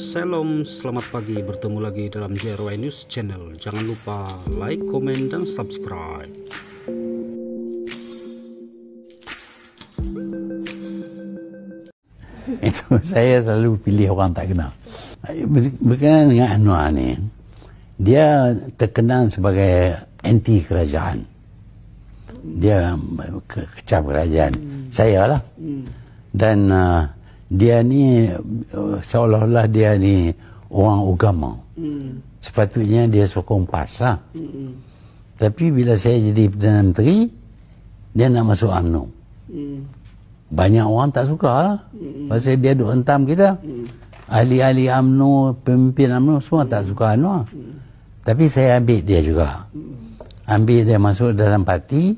Shalom, selamat pagi, bertemu lagi dalam JRY News Channel. Jangan lupa like, komen, dan subscribe. Itu saya selalu pilih orang tak kenal. Berkenaan dengan Anwar ni, dia terkenal sebagai anti kerajaan. Dia kecap kerajaan. Saya lah. Dan dia ni seolah-olah dia ni orang agama. Sepatutnya dia sokong PAS lah. Tapi bila saya jadi Perdana Menteri, dia nak masuk UMNO. Banyak orang tak suka lah. Pasal dia duk hentam kita. Ahli-ahli UMNO, pemimpin UMNO semua tak suka Anwar. Tapi saya ambil dia juga. Ambil dia masuk dalam parti.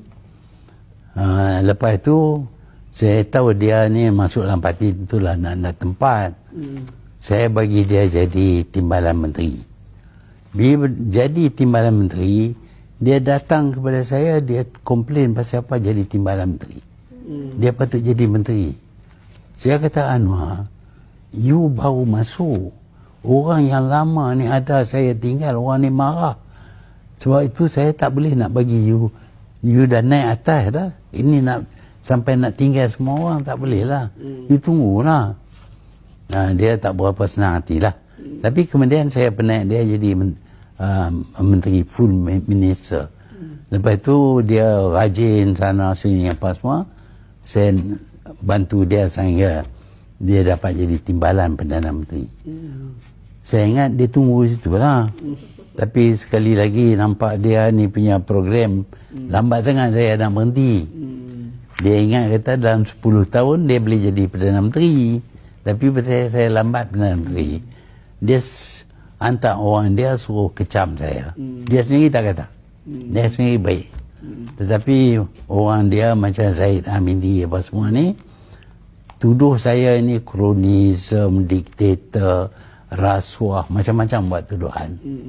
Lepas itu saya tahu dia ni masuk dalam parti itulah nak tempat. Saya bagi dia jadi timbalan menteri. Bila jadi timbalan menteri, dia datang kepada saya, dia komplain pasal apa jadi timbalan menteri. Dia patut jadi menteri. Saya kata, Anwar, you baru masuk. Orang yang lama ni ada, saya tinggal, orang ni marah. Sebab itu saya tak boleh nak bagi you. You dah naik atas dah. Ini nak sampai nak tinggal semua orang, tak boleh lah. You tunggulah. Dia tak berapa senang hati lah. Tapi kemudian saya pernah dia jadi menteri full minister. Lepas tu dia rajin sana sini apa semua. Saya bantu dia sehingga dia dapat jadi timbalan Perdana Menteri. Saya ingat dia tunggu situ lah. Tapi sekali lagi nampak dia ni punya program lambat sangat, saya nak berhenti. Dia ingat kata dalam 10 tahun dia boleh jadi Perdana Menteri. Tapi saya lambat Perdana Menteri. Dia hantar orang dia suruh kecam saya. Dia sendiri tak kata. Dia sendiri baik. Tetapi orang dia macam Zaid Hamidi apa semua ni tuduh saya ni kronisme, diktator, rasuah, macam-macam buat tuduhan.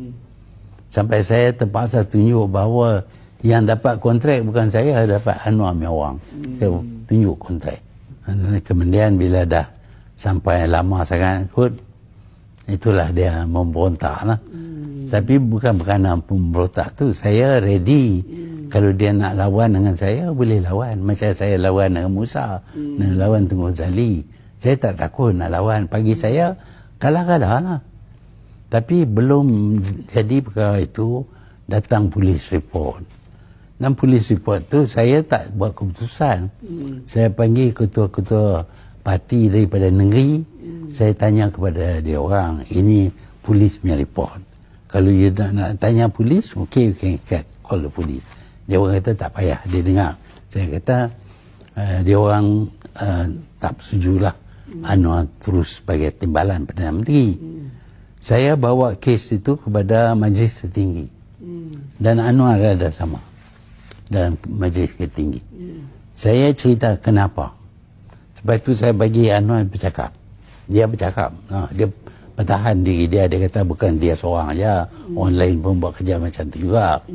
Sampai saya terpaksa tunjuk bahawa yang dapat kontrak bukan saya, dapat Anwar Miawang. Saya tunjuk kontrak. Kemudian bila dah sampai lama sangat kot, itulah dia memberontak lah. Tapi bukan kerana pemberontak tu, saya ready. Kalau dia nak lawan dengan saya, boleh lawan. Macam saya lawan dengan Musa, nak lawan Tengku Zali. Saya tak takut nak lawan. Bagi saya, kalah-kalah lah. Tapi belum jadi perkara itu, datang polis report. Dan polis report tu, saya tak buat keputusan. Saya panggil ketua-ketua parti daripada negeri. Saya tanya kepada dia orang, ini polis punya report. Kalau you nak tanya polis, okay, you can call the polis. Dia orang kata tak payah, dia dengar. Saya kata, dia orang tak setujulah Anwar terus sebagai timbalan Perdana Menteri. Saya bawa kes itu kepada Majlis Tertinggi. Dan Anwar ada sama dalam Majlis Tertinggi. Saya cerita kenapa. Sebab itu saya bagi Anwar bercakap. Dia bercakap. Dia bertahan diri dia. Dia kata bukan dia seorang aja. Orang lain pun buat kerja macam tu juga.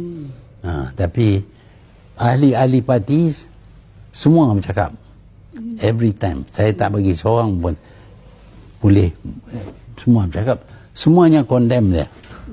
Tapi ahli-ahli parti semua bercakap. Every time. Saya tak bagi seorang pun boleh. Semua bercakap. Semuanya condemn dia.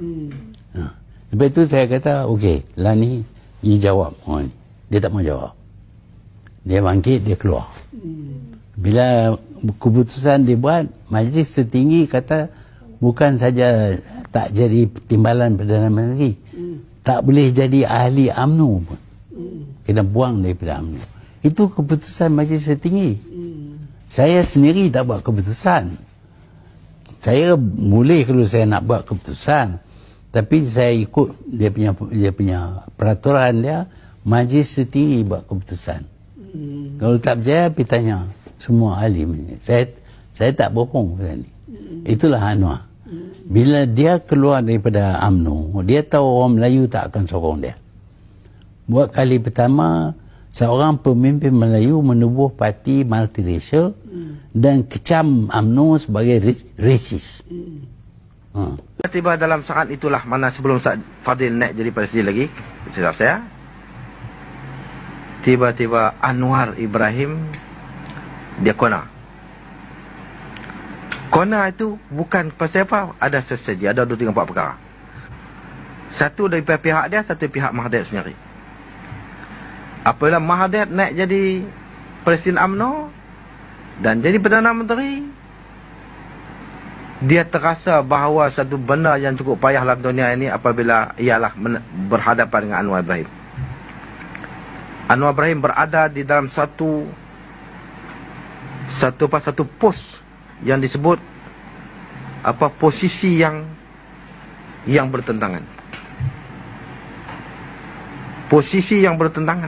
Lepas itu saya kata, okey, lah ni, you jawab. Dia tak mau jawab. Dia bangkit, dia keluar. Bila keputusan dibuat, Majlis Tertinggi kata, bukan saja tak jadi timbalan Perdana Menteri, tak boleh jadi ahli UMNO pun. Kena buang daripada UMNO. Itu keputusan Majlis Tertinggi. Saya sendiri tak buat keputusan. Saya boleh kalau saya nak buat keputusan, tapi saya ikut dia punya peraturan dia. Majlis Tertinggi buat keputusan. Kalau tak percaya, pergi tanya semua ahli. Saya tak bohong kali ni. Itulah Anwar. Bila dia keluar daripada UMNO, dia tahu orang Melayu tak akan sokong dia. Buat kali pertama, seorang pemimpin Melayu menubuh parti multiracial dan kecam UMNO sebagai rasis. Tiba dalam saat itulah mana sebelum saat Fadil naik jadi presiden lagi, cerita saya, tiba-tiba Anwar Ibrahim dia kona. Kona itu bukan pasal apa, ada sesaji, ada 2, 3, 4 perkara. Satu dari pihak dia, satu pihak Mahathir sendiri. Apabila Mahathir naik jadi Presiden UMNO dan jadi Perdana Menteri, dia terasa bahawa satu benda yang cukup payah dalam dunia ini apabila ialah berhadapan dengan Anwar Ibrahim. Anwar Ibrahim berada di dalam satu pos yang disebut posisi yang bertentangan. Posisi yang bertentangan.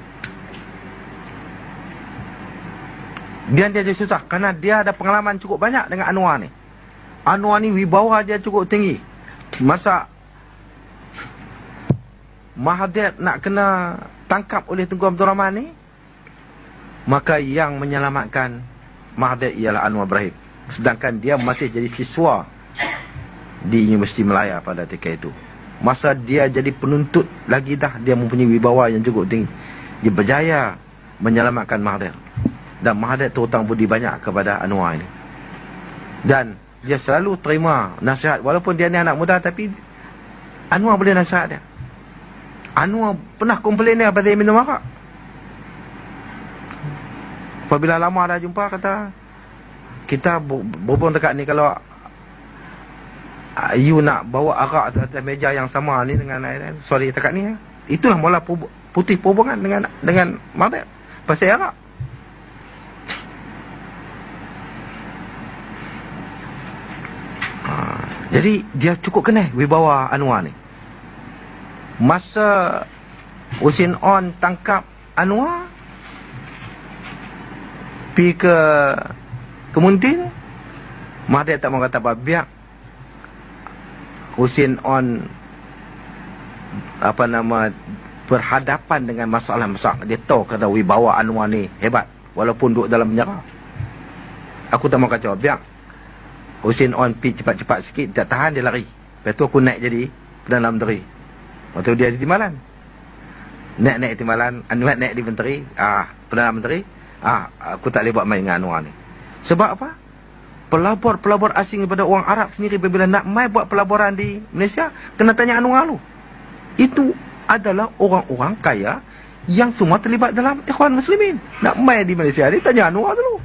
Dan dia jadi susah kerana dia ada pengalaman cukup banyak dengan Anwar ni. Anwar ni wibawa dia cukup tinggi. Masa Mahathir nak kena tangkap oleh Tunku Abdul Rahman ni, maka yang menyelamatkan Mahathir ialah Anwar Ibrahim. Sedangkan dia masih jadi siswa di Universiti Melaya pada ketika itu. Masa dia jadi penuntut lagi dah, dia mempunyai wibawa yang cukup tinggi. Dia berjaya menyelamatkan Mahathir. Dan Mahathir terhutang budi banyak kepada Anwar ini. Dan dia selalu terima nasihat. Walaupun dia ni anak muda, tapi Anwar boleh nasihat dia. Anwar pernah komplain dia pasal minum arak. Apabila lama dah jumpa, kata, kita berhubung dekat ni, kalau you nak bawa arak atas meja yang sama ni dengan sorry dekat ni, itulah mula putih perhubungan dengan Mahathir pasal arak. Jadi dia cukup kenal wibawa Anwar ni. Masa Husin On tangkap Anwar, pergi ke Kemuntin, Mahathir tak mau kata apa, biar Husin On berhadapan dengan masalah-masalah. Dia tahu kata wibawa Anwar ni hebat walaupun duduk dalam penjara. Aku tak mau kacau, biar Husin On pergi cepat-cepat sikit, tak tahan dia lari. Lepas tu aku naik jadi Perdana Menteri. Lepas tu dia di Timbalan. Naik Timbalan, Anwar naik di Menteri, Perdana Menteri. Aku tak boleh buat main dengan Anwar ni. Sebab apa? Pelabur asing daripada orang Arab sendiri bila nak main buat pelaburan di Malaysia, kena tanya Anwar lu. Itu adalah orang-orang kaya yang semua terlibat dalam Ikhwan Muslimin. Nak main di Malaysia, dia tanya Anwar dulu.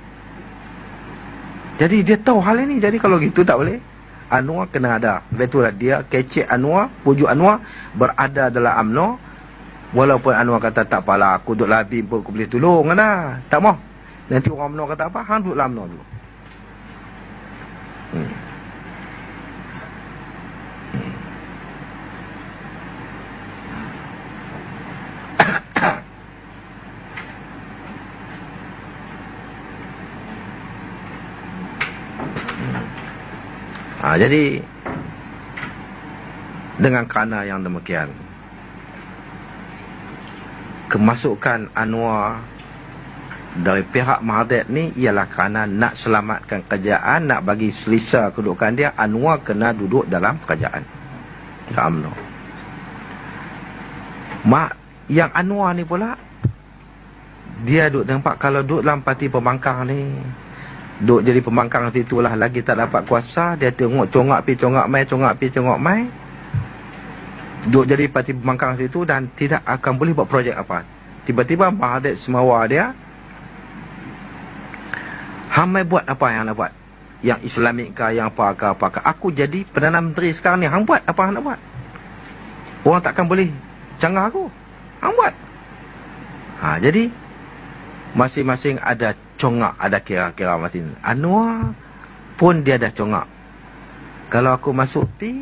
Jadi dia tahu hal ini. Jadi kalau gitu tak boleh. Anwar kena ada. Betul lah, dia kecek Anwar, pujuk Anwar berada dalam UMNO. Walaupun Anwar kata tak apalah, aku duduk labim pun aku boleh tolong kan. Tak mau. Nanti orang UMNO kata apa, hang duduk dalam UMNO dulu. Jadi dengan kerana yang demikian, kemasukan Anwar dari pihak Mahathir ni ialah kerana nak selamatkan kerajaan, nak bagi selesa kedudukan dia. Anwar kena duduk dalam kerajaan UMNO. Yang Anwar ni pula, dia duduk nampak kalau duduk dalam parti pembangkang ni, duk jadi pembangkang situ lah, lagi tak dapat kuasa. Dia tengok congak pi congak mai, duk jadi parti pembangkang situ dan tidak akan boleh buat projek apa. Tiba-tiba Mahathir semawa dia, hang buat apa yang nak buat, yang Islamik ke, yang apa ke. Aku jadi Perdana Menteri sekarang ni, hang buat apa hang nak buat. Orang takkan boleh canggah aku, hang buat. Jadi masing-masing ada congak, ada kira-kira masing. Anwar pun dia dah congak. Kalau aku masuk pi,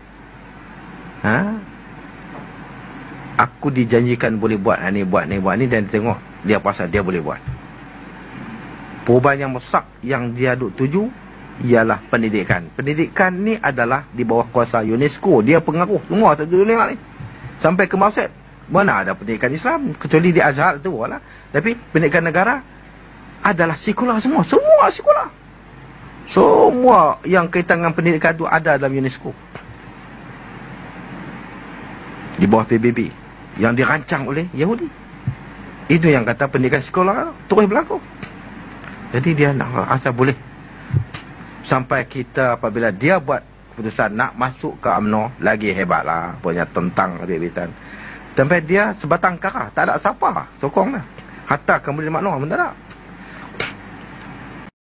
aku dijanjikan boleh buat ni, buat ni, dan tengok dia pasal dia boleh buat. Perubahan yang besar yang dia duk tuju ialah pendidikan. Pendidikan ni adalah di bawah kuasa UNESCO. Dia pengaruh semua satu dunia ni. Sampai ke Malaysia, mana ada pendidikan Islam kecuali di Azhar tu lah. Tapi pendidikan negara adalah sekolah semua. Semua sekolah. Semua yang kaitan dengan pendidikan tu ada dalam UNESCO. Di bawah PBB. Yang dirancang oleh Yahudi. Itu yang kata pendidikan sekolah terus berlaku. Jadi dia nak asal boleh Sampai kita apabila dia buat keputusan nak masuk ke UMNO, lagi hebat lah punya tentang kebibitan. Sampai dia sebatang kara, tak ada siapa sokong dah. Hatta kemudian makna pun tak ada.